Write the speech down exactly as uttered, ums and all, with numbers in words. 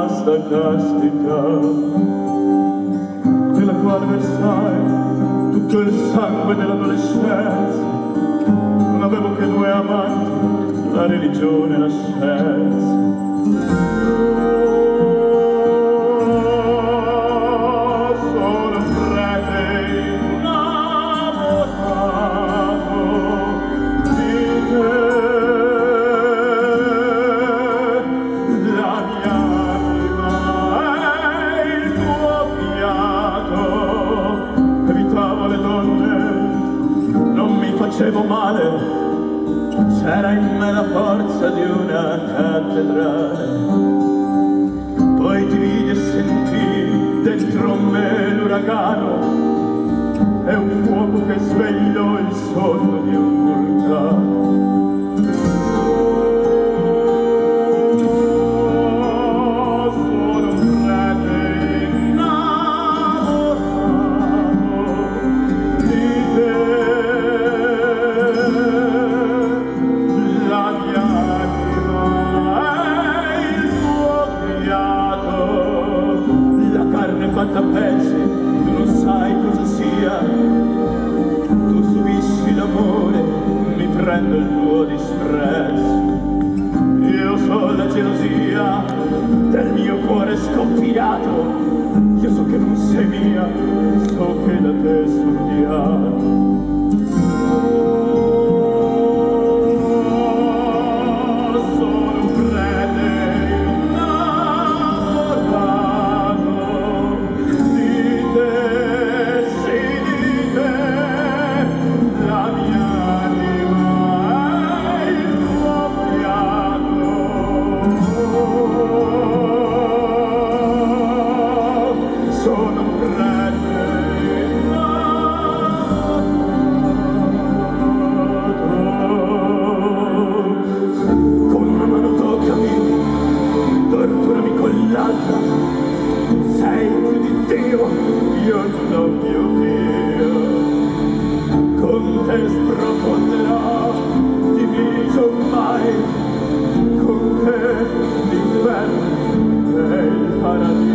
vasta castità, nella quale versai tutto il sangue dell'adolescenza. Non avevo che due amanti, la religione e la scienza. Facevo male, c'era in me la forza di una cattedrale. Poi ti vidi e sentii dentro me l'uragano, è un fuoco che svegliò il sonno di un vulcano. Fatta a pezzi, tu non sai cosa sia, tu subisci l'amore, mi prendo il tuo disprezzo. Io so la gelosia del mio cuore sconfinato, io so che non sei mia, so che da te sordiamo. Sei più di Dio, io non più Dio. Con te sprofonderò, diviso mai. Con te l'inferno e il paradiso.